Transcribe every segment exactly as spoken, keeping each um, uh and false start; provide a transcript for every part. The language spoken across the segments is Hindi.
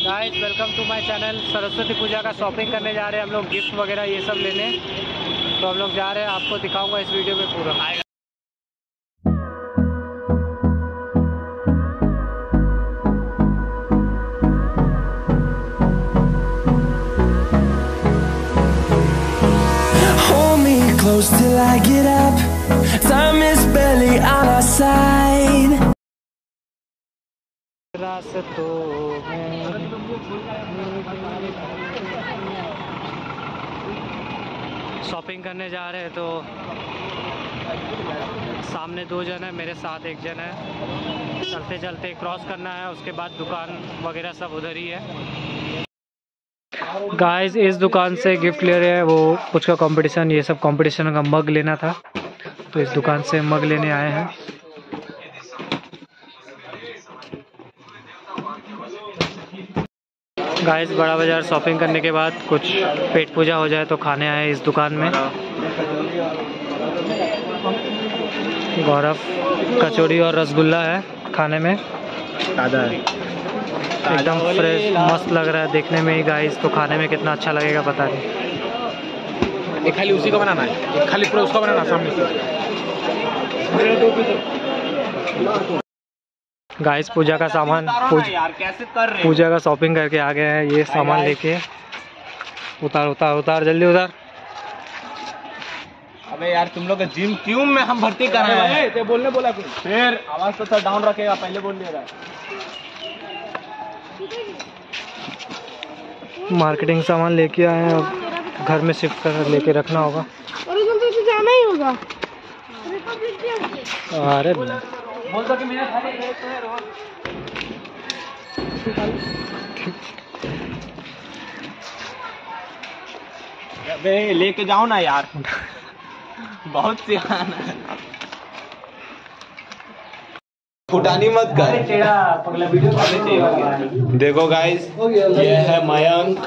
Guys welcome to my channel. Saraswati Puja का शॉपिंग करने जा रहे हैं हम लोग, गिफ्ट वगैरह ये सब लेने। तो हम लोग जा रहे हैं, आपको दिखाऊंगा इस वीडियो में पूरा। Hold me close till I get up. Time is barely on our side. Shopping करने जा रहे हैं तो सामने दो जन है, मेरे साथ एक जन है। चलते चलते क्रॉस करना है, उसके बाद दुकान वगैरह सब उधर ही है। गाइस इस दुकान से गिफ्ट ले रहे हैं, वो कुछ का कंपटीशन, ये सब कंपटीशन का मग लेना था, तो इस दुकान से मग लेने आए हैं। गाइस बड़ा बाजार शॉपिंग करने के बाद कुछ पेट पूजा हो जाए तो खाने आए इस दुकान में। गौरव कचौड़ी और रसगुल्ला है खाने में, ताज़ा है, एकदम फ्रेश मस्त लग रहा है देखने में ही। गाइस तो खाने में कितना अच्छा लगेगा पता नहीं। एक खाली उसी का बनाना है, एक खाली पूरा उसका बनाना सामने से। गाइस पूजा का सामान पूज, पूजा का शॉपिंग करके आ गए हैं, ये सामान लेके। उतार उतार उतार जल्दी उतार। अबे यार तुम लोग जिम क्यों में हम भर्ती कर रहे हैं? ते बोलने बोला कुछ, फिर आवाज तो थोड़ा डाउन रखेगा, पहले बोल दिया था। मार्केटिंग सामान लेके आए हैं, अब घर में शिफ्ट कर लेके रखना होगा। तो जाना ही होगा। अरे बोल दो कि मेरा अबे लेके जाओ ना यार, बहुत सियाना है। फुटानी मत कर। देखो गाइस, ये है मयंक,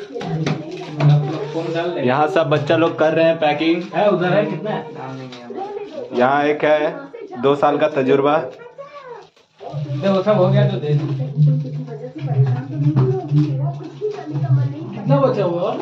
यहाँ सब बच्चा लोग कर रहे हैं पैकिंग। उधर है कितना? यहाँ एक है दो साल का तजुर्बा। देखो सब हो गया तो दे कितना बचा हुआ।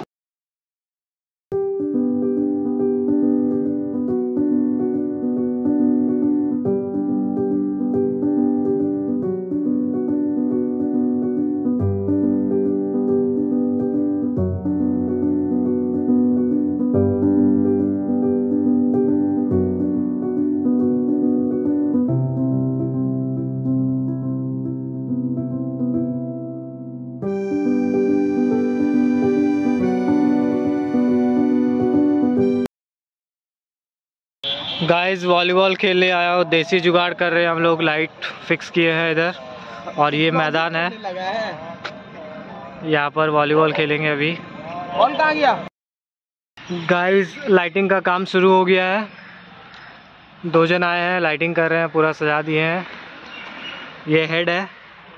गाइस वॉलीबॉल खेलने आया हो, देसी जुगाड़ कर रहे हैं हम लोग। लाइट फिक्स किए हैं इधर, और ये मैदान है, यहाँ पर वॉलीबॉल खेलेंगे अभी। कौन कहाँ गया? गाइस लाइटिंग का काम शुरू हो गया है, दो जन आए हैं, लाइटिंग कर रहे हैं, पूरा सजा दिए हैं। ये हेड है,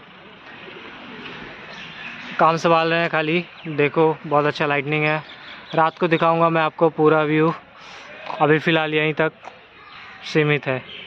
काम संभाल रहे हैं खाली। देखो बहुत अच्छा लाइटनिंग है, रात को दिखाऊंगा मैं आपको पूरा व्यू, अभी फ़िलहाल यहीं तक सीमित है।